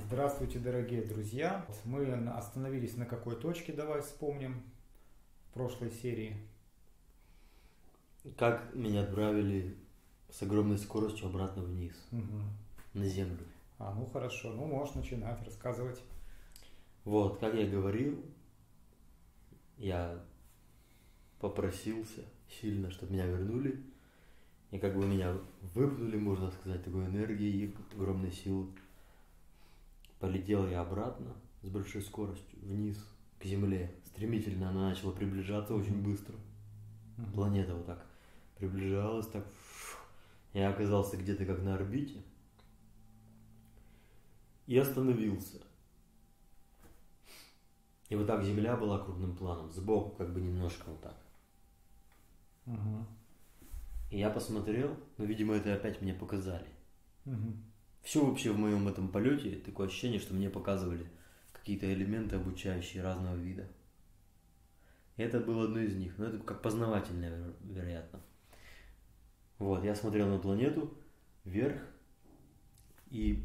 Здравствуйте, дорогие друзья! Мы остановились на какой точке, давай вспомним, в прошлой серии. Как меня отправили с огромной скоростью обратно вниз, на землю. Ну хорошо, можешь начинать рассказывать. Вот, как я говорил, я попросился сильно, чтобы меня вернули. И как бы меня выпнули, можно сказать, такой энергией, огромной силы. Полетел я обратно с большой скоростью вниз, к Земле. Стремительно она начала приближаться очень быстро. Планета вот так приближалась, так. Я оказался где-то как на орбите. И остановился. И вот так Земля была крупным планом, сбоку как бы немножко вот так. И я посмотрел, но, видимо, это опять мне показали. Все вообще в моем этом полете такое ощущение, что мне показывали какие-то элементы, обучающие разного вида. И это было одно из них, но это как познавательное, вероятно. Вот, я смотрел на планету вверх, и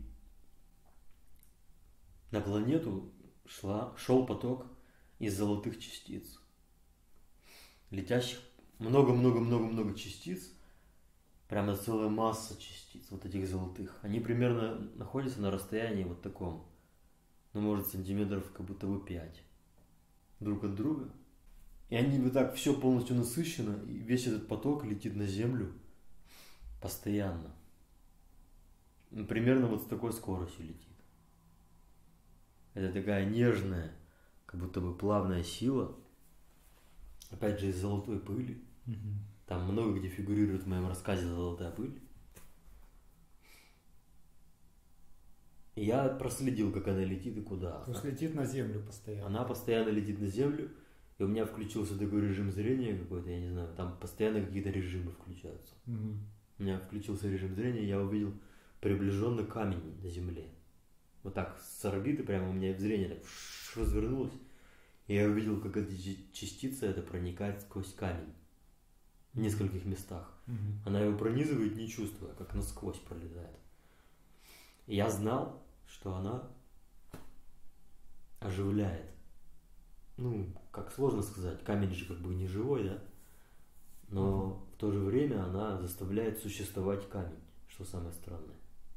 на планету шел поток из золотых частиц, летящих много-много-много-много частиц, прямо целая масса частиц вот этих золотых. Они примерно находятся на расстоянии вот таком, может сантиметров как будто бы 5 друг от друга. И они вот так все полностью насыщено, и весь этот поток летит на Землю постоянно. Примерно вот с такой скоростью летит. Это такая нежная, как будто бы плавная сила, опять же из золотой пыли. Там много где фигурирует в моем рассказе золотая пыль. И я проследил, как она летит и куда. То есть летит на Землю постоянно. Она постоянно летит на Землю, и у меня включился такой режим зрения какой-то, я не знаю, там постоянно какие-то режимы включаются. У меня включился режим зрения, я увидел приближенно камень на Земле. Вот так с орбиты прямо у меня зрение так развернулось, и я увидел, как эта частица это проникает сквозь камень в нескольких местах. Она его пронизывает, не чувствуя, как насквозь пролетает. И я знал, что она оживляет. Как сложно сказать, камень же как бы не живой, да? Но в то же время она заставляет существовать камень, что самое странное.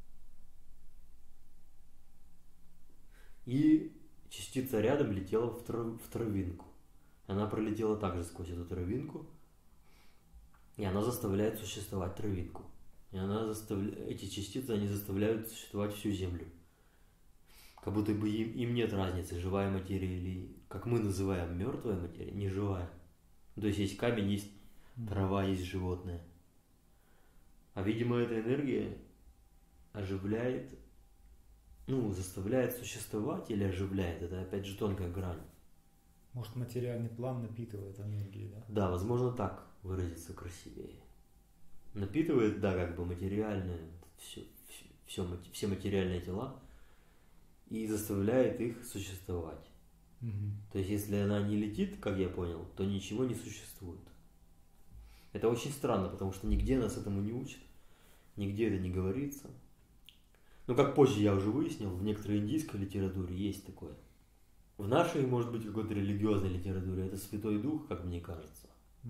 И частица рядом летела в травинку. Она пролетела также сквозь эту травинку, и она заставляет существовать травинку. И эти частицы, они заставляют существовать всю Землю. Как будто бы им нет разницы, живая материя или, как мы называем, мертвая материя, не живая. То есть есть камень, есть трава, есть животное. А видимо эта энергия оживляет, заставляет существовать или оживляет. Это опять же тонкая грань. Может, материальный план напитывает энергией, да? Да, возможно так выразиться красивее. Напитывает, да, как бы материальное, все материальные тела и заставляет их существовать. То есть, если она не летит, как я понял, то ничего не существует. Это очень странно, потому что нигде нас этому не учат, нигде это не говорится. Как позже я уже выяснил, в некоторой индийской литературе есть такое. В нашей, может быть, какой-то религиозной литературе это Святой Дух, как мне кажется.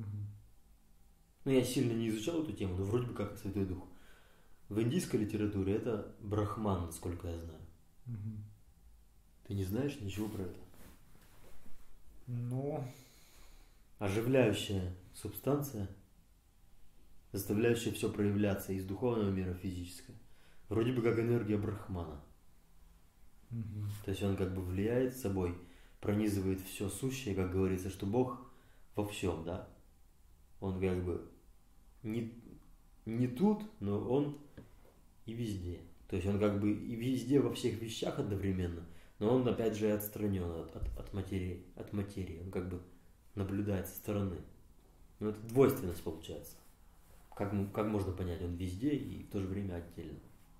Я сильно не изучал эту тему, но вроде бы как Святой Дух. В индийской литературе это Брахман, насколько я знаю. Ты не знаешь ничего про это? Оживляющая субстанция, заставляющая все проявляться из духовного мира в физическое. Вроде бы как энергия Брахмана. То есть он как бы влияет собой, пронизывает все сущее, как говорится, что Бог во всем, да? Он как бы не тут, но он и везде. То есть он как бы и везде, во всех вещах одновременно, но он опять же отстранен от материи. Он как бы наблюдает со стороны. Это двойственность получается. Как можно понять, он везде и в то же время отдельно.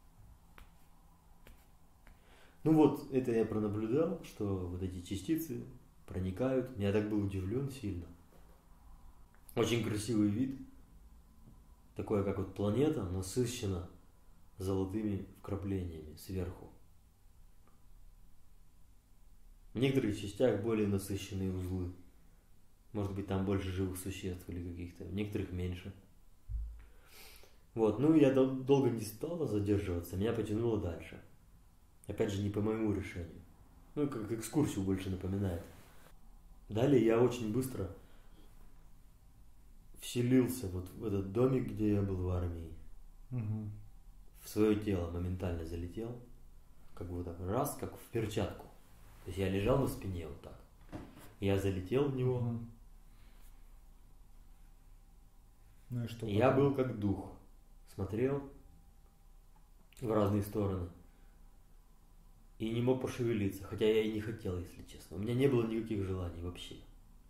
Это я пронаблюдал, что вот эти частицы проникают. Я так был удивлен сильно. Очень красивый вид. Такое, как вот планета, насыщена золотыми вкраплениями сверху. В некоторых частях более насыщенные узлы. Может быть, там больше живых существ или каких-то, в некоторых меньше. Вот, ну я долго не стал задерживаться, меня потянуло дальше. Опять же, не по моему решению. Ну, как экскурсию больше напоминает. Далее я очень быстро вселился вот в этот домик, где я был в армии. Угу. В свое тело моментально залетел. Как бы так раз, как в перчатку. То есть я лежал на спине вот так. Я залетел в него. Угу. Ну и что? И я был как дух. Смотрел в разные стороны. И не мог пошевелиться. Хотя я и не хотел, если честно. У меня не было никаких желаний вообще.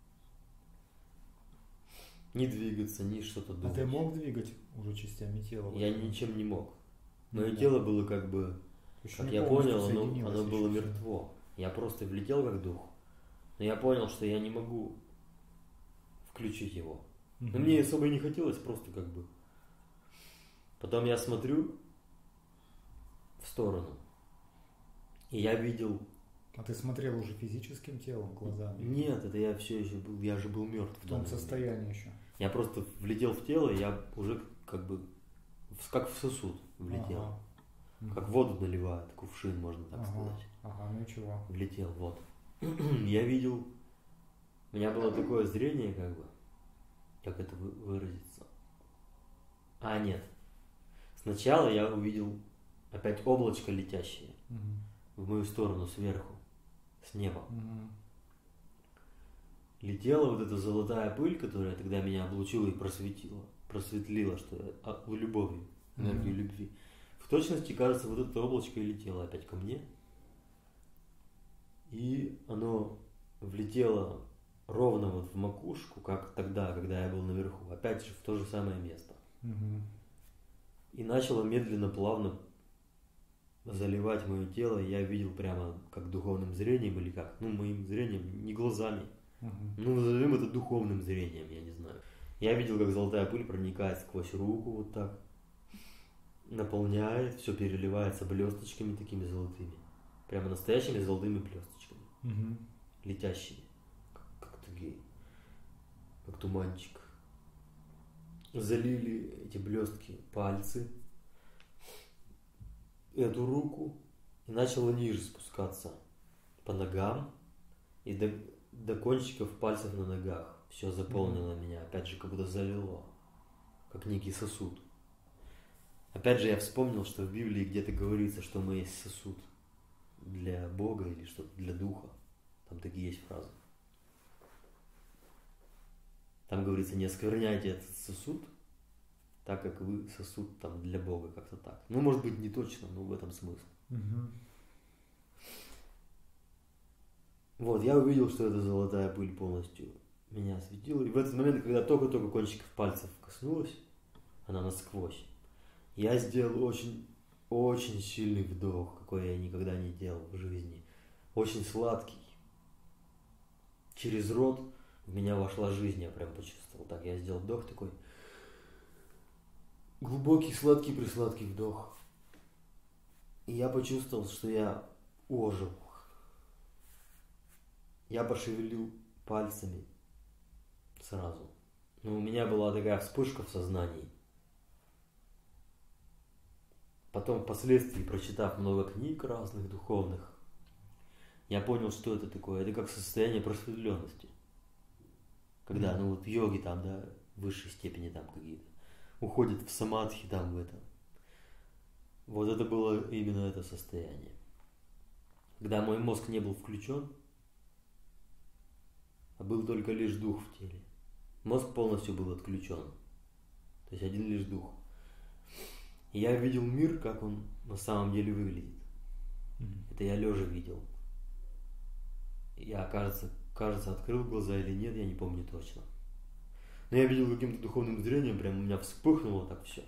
Ни двигаться, ни что-то думать. А ты мог двигать уже частями тела? Я ничем не мог. Мое мог. тело было как бы, Еще как не я полностью понял, оно соединилось было еще. мертво. Я просто влетел как дух. Но я понял, что я не могу включить его. Но мне особо и не хотелось, просто как бы. Потом я смотрю в сторону. И я видел... А ты смотрел уже физическим телом, глазами? Нет, это я все еще был, я же был мертв. В том состоянии еще. Я просто влетел в тело, и я уже как бы, как в сосуд влетел. Ага. Как воду наливают, кувшин, можно так сказать. Ага, ну и чего? Влетел, вот. Я видел, у меня было такое зрение, как бы, как это выразиться. А, нет. Сначала я увидел опять облачко летящее в мою сторону сверху, с неба. Летела вот эта золотая пыль, которая тогда меня облучила и просветлила, что любовью, энергию любви. В точности, кажется, вот это облачко и летело опять ко мне. И оно влетело ровно вот в макушку, как тогда, когда я был наверху. Опять же, в то же самое место. И начало медленно, плавно заливать мое тело. И я видел прямо как духовным зрением или как. Ну, моим зрением, не глазами. Ну, назовем это духовным зрением, я не знаю. Я видел, как золотая пыль проникает сквозь руку вот так. Наполняет, все переливается блесточками такими золотыми. Прямо настоящими золотыми блесточками. Летящими. Как такие. Как туманчик. Залили эти блестки пальцы. Эту руку. И начало ниже спускаться. По ногам. И до кончиков пальцев на ногах. Все заполнило меня. Опять же, как будто залило. Как некий сосуд. Опять же, я вспомнил, что в Библии где-то говорится, что мы есть сосуд для Бога или что-то для Духа. Там такие есть фразы. Там говорится, не оскверняйте этот сосуд, так как вы сосуд там для Бога, как-то так. Ну, может быть, не точно, но в этом смысл. Вот, я увидел, что эта золотая пыль полностью меня осветила. И в этот момент, когда только-только кончиков пальцев коснулась, она насквозь, я сделал очень, очень сильный вдох, какой я никогда не делал в жизни. Очень сладкий. Через рот в меня вошла жизнь, я прям почувствовал. Так, я сделал вдох такой. Глубокий, сладкий, присладкий вдох. И я почувствовал, что я ожил. Я пошевелил пальцами сразу. Но у меня была такая вспышка в сознании. Потом, впоследствии, прочитав много книг разных, духовных, я понял, что это такое. Это как состояние просветленности. Когда, ну вот йоги там, да, в высшей степени там какие-то, уходят в самадхи там в это. Вот это было именно это состояние. Когда мой мозг не был включен, а был только лишь дух в теле. Мозг полностью был отключен. То есть один лишь дух. И я видел мир, как он на самом деле выглядит. Это я лежа видел. Я, кажется, открыл глаза или нет, я не помню точно. Но я видел каким-то духовным зрением, прям у меня вспыхнуло так все.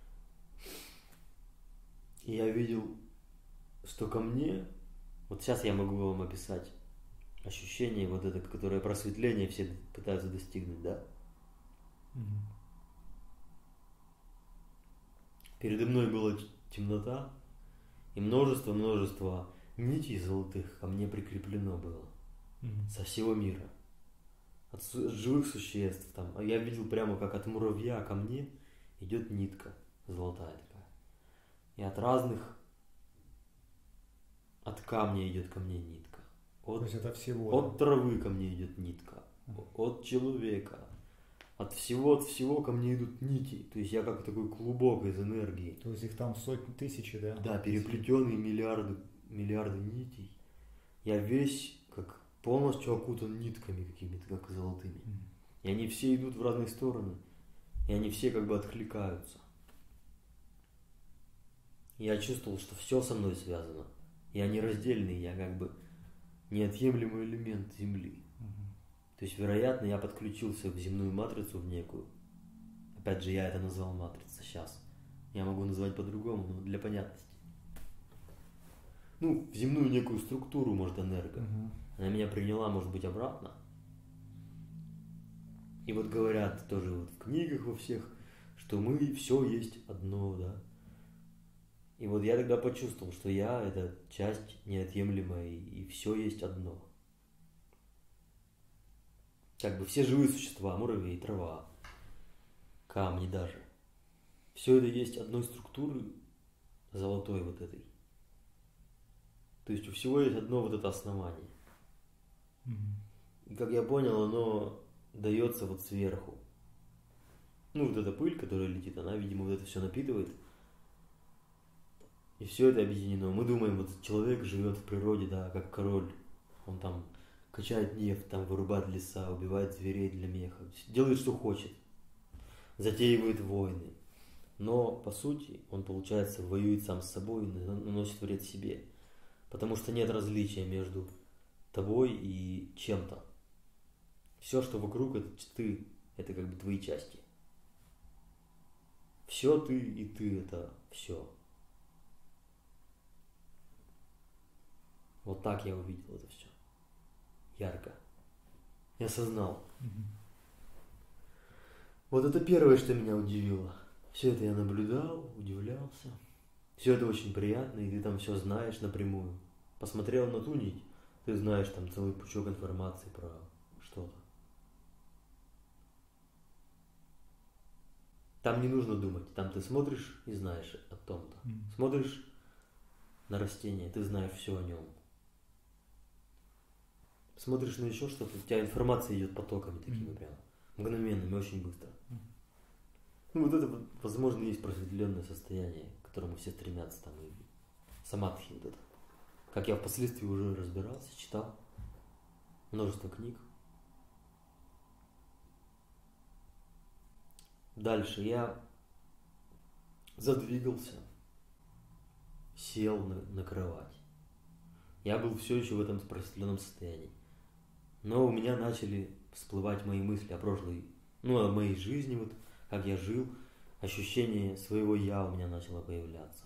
И я видел, что ко мне, вот сейчас я могу вам описать ощущение вот это, которое просветление все пытаются достигнуть, да? Передо мной была темнота и множество нитей золотых ко мне прикреплено было со всего мира. От живых существ там. А я видел прямо, как от муравья ко мне идет нитка золотая такая. И от разных, от камня идет ко мне нитка. То есть это всего. От травы ко мне идет нитка. От человека. От всего ко мне идут нити. То есть я как такой клубок из энергии. То есть их там сотни, тысячи, да? Да, переплетенные миллиарды нитей. Я весь как полностью окутан нитками какими-то, как золотыми. И они все идут в разные стороны. И они все как бы откликаются. Я чувствовал, что все со мной связано. Я нераздельный, я как бы неотъемлемый элемент Земли. То есть, вероятно, я подключился в земную матрицу в некую. Опять же, я это назвал матрица сейчас. Я могу назвать по-другому, но для понятности. Ну, в земную некую структуру, может, энерго. Она меня приняла, может быть, обратно. И вот говорят тоже вот в книгах во всех, что мы все есть одно, да. И вот я тогда почувствовал, что я – это часть неотъемлемая, и все есть одно. Как бы все живые существа, муравей, трава, камни даже. Все это есть одной структуры золотой вот этой. То есть у всего есть одно вот это основание. И как я понял, оно дается вот сверху. Ну, вот эта пыль, которая летит, она, видимо, вот это все напитывает. И все это объединено. Мы думаем, вот человек живет в природе, да, как король. Он там качает нефть, там вырубает леса, убивает зверей для меха. Делает, что хочет. Затеивает войны. Но, по сути, он, получается, воюет сам с собой и наносит вред себе. Потому что нет различия между тобой и чем-то. Все, что вокруг, это ты. Это как бы твои части. Все ты и ты, это все. Вот так я увидел это все. Ярко. Я осознал. Вот это первое, что меня удивило. Все это я наблюдал, удивлялся. Все это очень приятно, и ты там все знаешь напрямую. Посмотрел на ту нить, ты знаешь там целый пучок информации про что-то. Там не нужно думать, там ты смотришь и знаешь о том-то. Смотришь на растение, ты знаешь все о нем. Смотришь на еще что-то, у тебя информация идет потоками такими прямо, мгновенными, очень быстро. Ну вот это, возможно, есть просветленное состояние, к которому все стремятся, там, и самадхи вот это. Как я впоследствии уже разбирался, читал множество книг. Дальше я задвигался, сел на кровать. Я был все еще в этом просветленном состоянии. Но у меня начали всплывать мои мысли о прошлой, о моей жизни, вот как я жил. Ощущение своего «я» у меня начало появляться.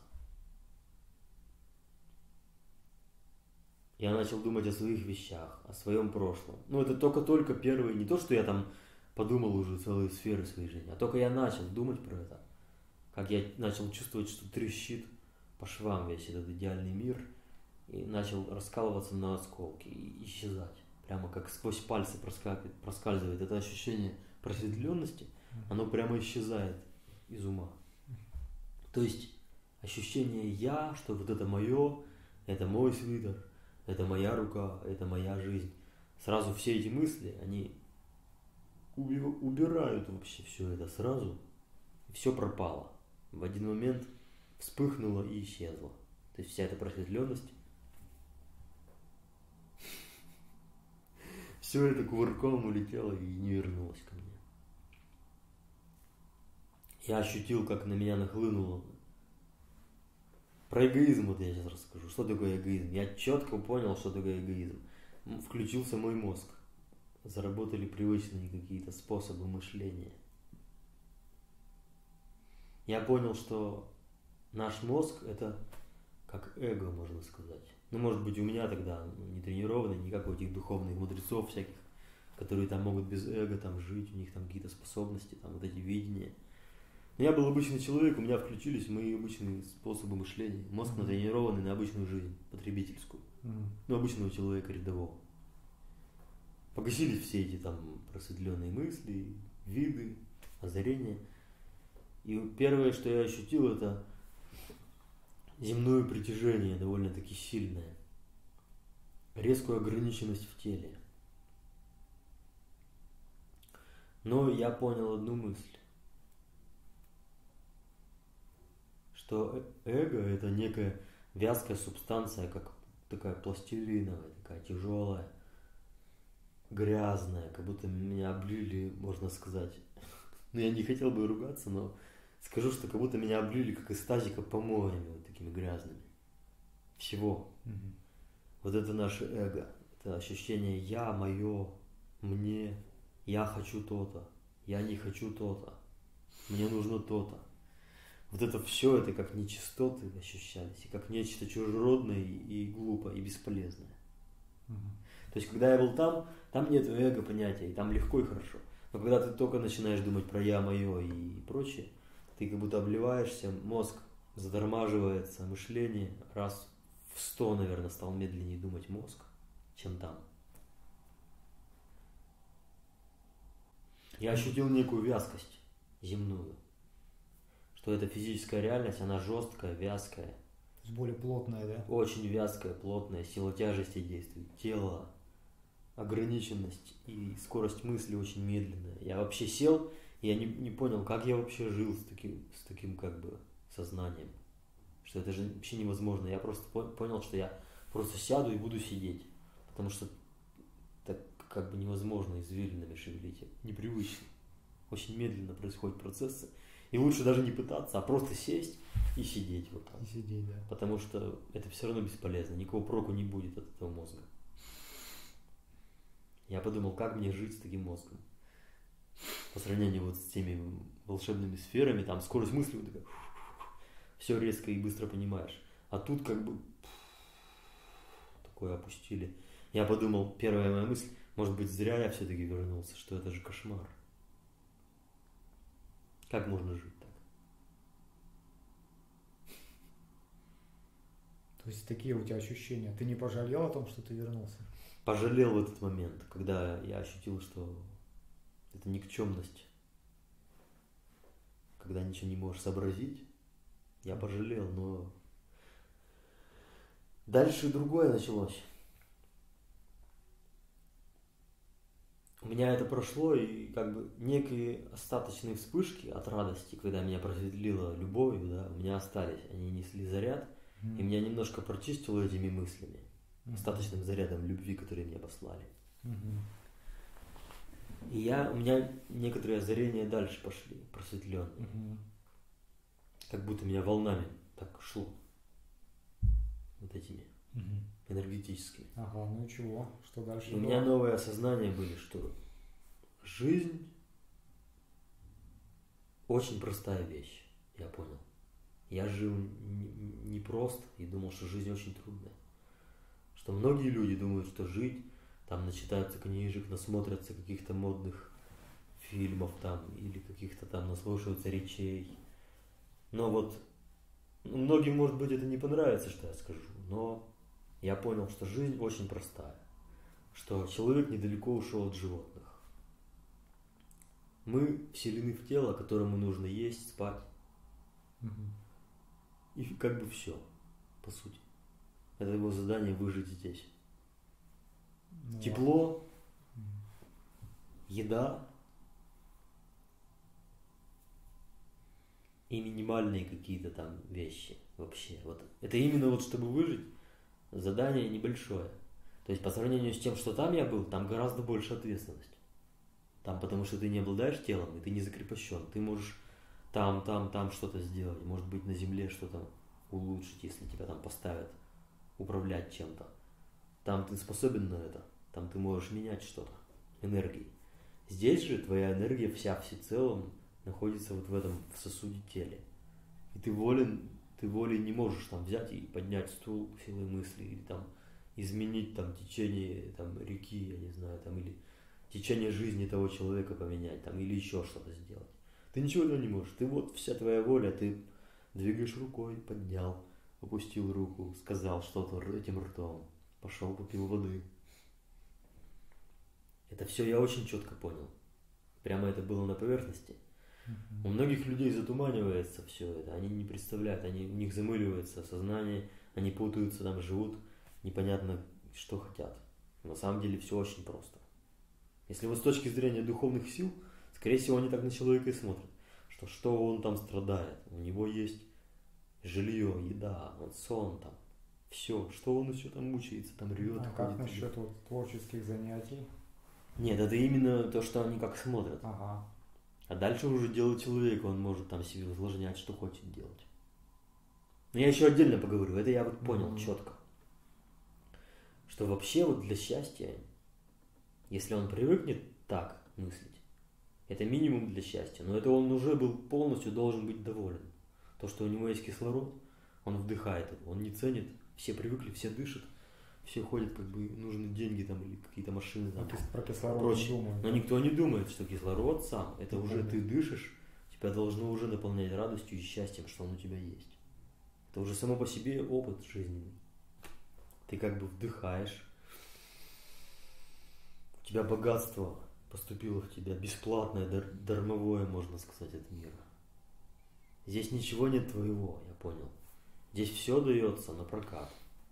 Я начал думать о своих вещах, о своем прошлом. Это только первые, не то, что я там подумал уже целые сферы своей жизни, а только я начал думать про это. Как я начал чувствовать, что трещит по швам весь этот идеальный мир, и начал раскалываться на осколки и исчезать. Прямо как сквозь пальцы проскальзывает это ощущение просветленности, оно прямо исчезает из ума. То есть ощущение «я», что вот это мое, это мой свитер, это моя рука, это моя жизнь. Сразу все эти мысли, они убирают вообще все это сразу, и все пропало. В один момент вспыхнуло и исчезло. То есть вся эта просветленность, все это кувырком улетело и не вернулось ко мне. Я ощутил, как на меня нахлынуло. Про эгоизм вот я сейчас расскажу. Что такое эгоизм? Я четко понял, что такое эгоизм. Включился мой мозг. Заработали привычные какие-то способы мышления. Я понял, что наш мозг это как эго, можно сказать. Может быть, у меня тогда не тренированный, не как у этих духовных мудрецов всяких, которые там могут без эго там жить, у них там какие-то способности, там вот эти видения. Но я был обычный человек, у меня включились мои обычные способы мышления. Мозг натренированный на обычную жизнь, потребительскую. Ну, обычного человека рядового. Погасились все эти там просветленные мысли, виды, озарения. И первое, что я ощутил, это земное притяжение довольно-таки сильное. Резкую ограниченность в теле. Но я понял одну мысль. Что эго это некая вязкая субстанция, как такая пластилиновая, такая тяжелая, грязная, как будто меня облили, можно сказать. Ну, я не хотел бы ругаться, но скажу, что как будто меня облили, как из тазика, помоями вот такими грязными. Всего. Вот это наше эго. Это ощущение я, мое, мне, я хочу то-то, я не хочу то-то, мне нужно то-то. Вот это все, это как нечистоты ощущались, и как нечто чужеродное и глупое, и бесполезное. То есть, когда я был там нет эго понятия, и там легко и хорошо. Но когда ты только начинаешь думать про я, мое и прочее, ты как будто обливаешься, мозг затормаживается, мышление раз в 100, наверное, стал медленнее думать мозг, чем там. Я ощутил некую вязкость земную, что эта физическая реальность, она жесткая, вязкая. То есть более плотная, да? Очень вязкая, плотная, сила тяжести действует, тело, ограниченность и скорость мысли очень медленная. Я вообще сел, и я не понял, как я вообще жил с таким как бы сознанием. Что это же вообще невозможно. Я просто понял, что я просто сяду и буду сидеть. Потому что так как бы невозможно извилинами шевелить. Непривычно. Очень медленно происходят процессы. И лучше даже не пытаться, а просто сесть и сидеть вот так. И сидеть, да. Потому что это все равно бесполезно. Никакого проку не будет от этого мозга. Я подумал, как мне жить с таким мозгом. По сравнению вот с теми волшебными сферами, там скорость мысли вот такая, все резко и быстро понимаешь. А тут как бы такое опустили. Я подумал, первая моя мысль, может быть, зря я все-таки вернулся, что это же кошмар. Как можно жить так? То есть такие у тебя ощущения. Ты не пожалел о том, что ты вернулся? Пожалел в этот момент, когда я ощутил, что это никчемность. Когда ничего не можешь сообразить, я пожалел, но дальше другое началось. У меня это прошло, и как бы некие остаточные вспышки от радости, когда меня просветлила любовью, да, у меня остались. Они несли заряд, и меня немножко прочистило этими мыслями, остаточным зарядом любви, которые мне послали. И у меня некоторые озарения дальше пошли, просветленные. Как будто меня волнами так шло. Вот этими энергетическими. Ага, ну и чего? Что дальше? И у меня новые осознания были, что жизнь очень простая вещь, я понял. Я жил не просто и думал, что жизнь очень трудная. Что многие люди думают, что жить, там начитаются книжек, насмотрятся каких-то модных фильмов там, или каких-то там наслушаются речей. Но вот многим, может быть, это не понравится, что я скажу, но я понял, что жизнь очень простая, что человек недалеко ушел от животных. Мы вселены в тело, которому нужно есть, спать. И как бы все, по сути. Это его задание выжить здесь. Тепло, еда и минимальные какие-то там вещи вообще. Вот. Это именно вот чтобы выжить, задание небольшое. То есть по сравнению с тем, что там я был, там гораздо больше ответственности. Там потому что ты не обладаешь телом, и ты не закрепощен. Ты можешь там что-то сделать. Может быть, на земле что-то улучшить, если тебя там поставят управлять чем-то. Там ты способен на это. Там ты можешь менять что-то энергией. Здесь же твоя энергия вся всецелом находится вот в этом в сосуде теле. И ты волей не можешь там взять и поднять стул силой мысли, или там изменить там течение там, реки, я не знаю, там, или течение жизни того человека поменять, там, или еще что-то сделать. Ты ничего этого не можешь. Ты вот вся твоя воля, ты двигаешь рукой, поднял, опустил руку, сказал что-то этим ртом, пошел попил воды. Это все я очень четко понял. Прямо это было на поверхности. У многих людей затуманивается все это, они не представляют, у них замыливается сознание, они путаются, там живут, непонятно, что хотят. На самом деле все очень просто. Если вот с точки зрения духовных сил, скорее всего, они так на человека и смотрят, что он там страдает, у него есть жилье, еда, вот сон там, все, что он еще там мучается, там ревет. А как насчет вот творческих занятий? Нет, это именно то, что они как смотрят. Ага. А дальше уже дело человека, он может там себе усложнять, что хочет делать. Но я еще отдельно поговорю, это я вот понял четко. Что вообще вот для счастья, если он привыкнет так мыслить, это минимум для счастья, но это он уже был полностью должен быть доволен. То, что у него есть кислород, он вдыхает его, он не ценит, все привыкли, все дышат, все ходят, как бы нужны деньги там или какие-то машины там. Про кислород прочее. не думаю. Но никто не думает, что кислород сам, это уже ты дышишь, тебя должно уже наполнять радостью и счастьем, что он у тебя есть. Это уже само по себе опыт жизненный. Ты как бы вдыхаешь, у тебя богатство поступило в тебя, бесплатное, дармовое, можно сказать, от мира. Здесь ничего нет твоего, я понял. Здесь все дается на прокат.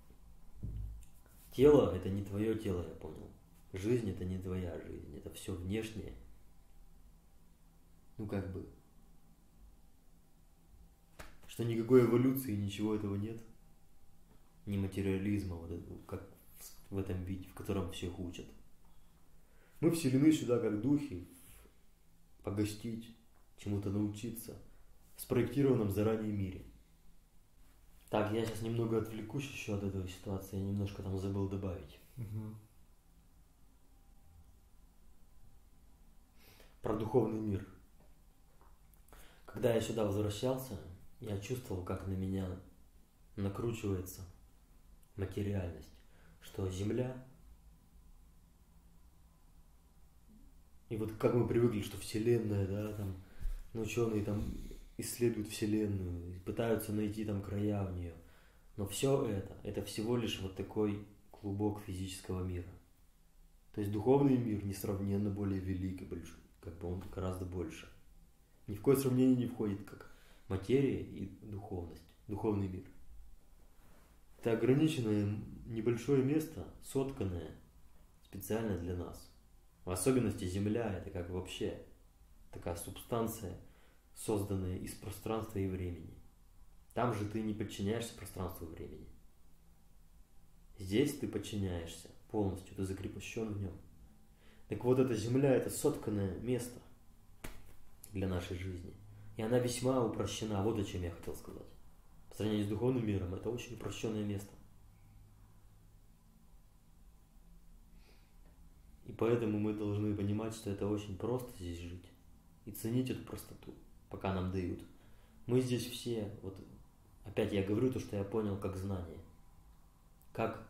Тело – это не твое тело, я понял. Жизнь – это не твоя жизнь, это все внешнее. Ну как бы. Что никакой эволюции, ничего этого нет. Ни материализма, вот это, как в этом виде, в котором всех учат. Мы вселены сюда как духи, погостить, чему-то научиться в спроектированном заранее мире. Так, я сейчас немного отвлекусь еще от этой ситуации, я немножко там забыл добавить. Про духовный мир. Когда я сюда возвращался, я чувствовал, как на меня накручивается материальность, что Земля, и вот как мы привыкли, что Вселенная, да, там, ученые там исследуют Вселенную, пытаются найти там края в нее, но все это всего лишь вот такой клубок физического мира. То есть духовный мир несравненно более велик и большой, как бы он гораздо больше. Ни в какое сравнение не входит как материя и духовность, духовный мир. Это ограниченное небольшое место, сотканное специально для нас. В особенности Земля – это как вообще такая субстанция, созданная из пространства и времени. Там же ты не подчиняешься пространству и времени. Здесь ты подчиняешься полностью, ты закрепощен в нем. Так вот, эта Земля – это сотканное место для нашей жизни. И она весьма упрощена. Вот о чем я хотел сказать. По сравнению с духовным миром, это очень упрощенное место. И поэтому мы должны понимать, что это очень просто здесь жить. И ценить эту простоту, пока нам дают. Мы здесь все, вот опять я говорю то, что я понял как знание. Как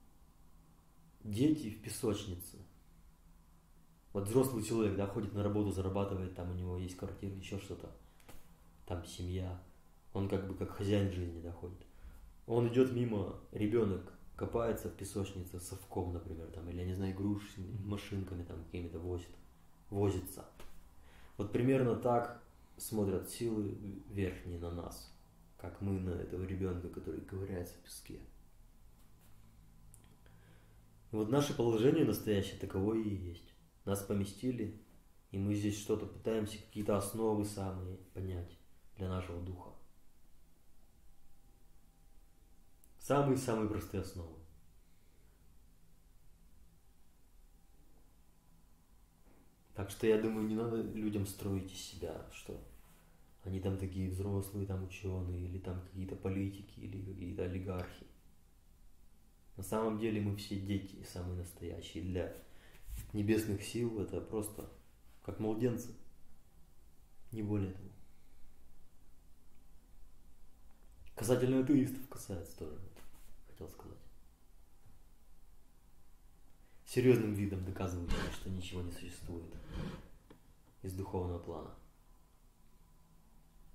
дети в песочнице. Вот взрослый человек, да, ходит на работу, зарабатывает, там у него есть квартира, еще что-то. Там семья. Он как бы как хозяин жизни, да, ходит. Он идет мимо, ребенок копается в песочнице с совком, например, там, или, я не знаю, игрушечными машинками там какими-то возится. Вот примерно так смотрят силы верхние на нас, как мы на этого ребенка, который ковыряется в песке. И вот наше положение настоящее таково и есть. Нас поместили, и мы здесь что-то пытаемся, какие-то основы самые понять для нашего духа. Самые-самые простые основы. Так что я думаю, не надо людям строить из себя, что они там такие взрослые, там ученые, или там какие-то политики, или какие-то олигархи. На самом деле мы все дети, самые настоящие. Для небесных сил это просто как младенцы. Не более того. Касательно атеистов касается тоже, хотел сказать. Серьезным видом доказывают, что ничего не существует из духовного плана.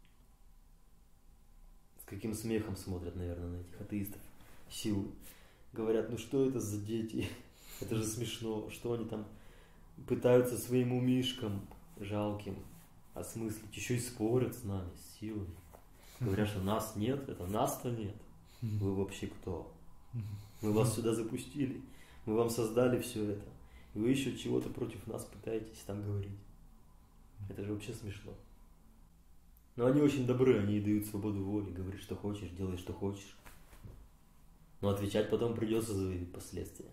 С каким смехом смотрят, наверное, на этих атеистов силы, говорят, ну что это за дети? Это же смешно, что они там пытаются своим умишкам жалким осмыслить, еще и спорят с нами, с силой. Говорят, что нас нет, это нас-то нет. Вы вообще кто? Мы вас сюда запустили, мы вам создали все это. И вы еще чего-то против нас пытаетесь там говорить. Это же вообще смешно. Но они очень добры, они дают свободу воли, говорят, что хочешь, делай, что хочешь. Но отвечать потом придется за последствия.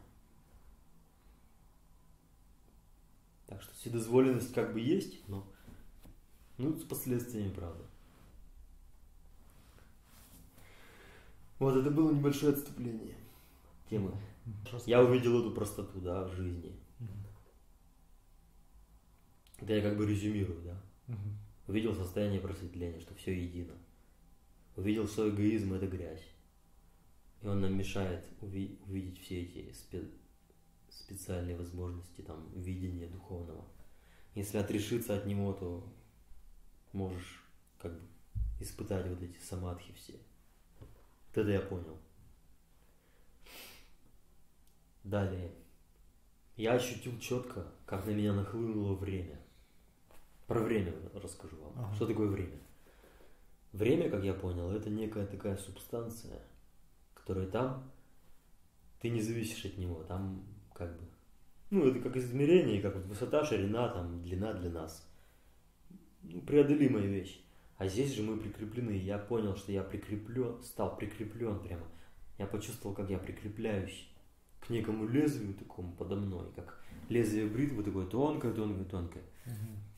Так что вседозволенность как бы есть, но с последствиями, правда. Вот это было небольшое отступление от темы. Я увидел эту простоту, да, в жизни. Это я как бы резюмирую, да. Увидел состояние просветления, что все едино. Увидел, что эгоизм – это грязь. И он нам мешает увидеть все эти специальные возможности, там, видения духовного. Если отрешиться от него, то можешь как бы испытать вот эти самадхи все. Вот это я понял. Далее. Я ощутил четко, как на меня нахлынуло время. Про время расскажу вам. Ага. Что такое время? Время, как я понял, это некая такая субстанция, которая там, ты не зависишь от него, там как бы, это как измерение, как вот высота, ширина, там, длина для нас. Преодолимая вещь. А здесь же мы прикреплены, я понял, что я прикреплен, стал прикреплен прямо. Я почувствовал, как я прикрепляюсь к некому лезвию такому подо мной, как лезвие бритвы такое тонкое.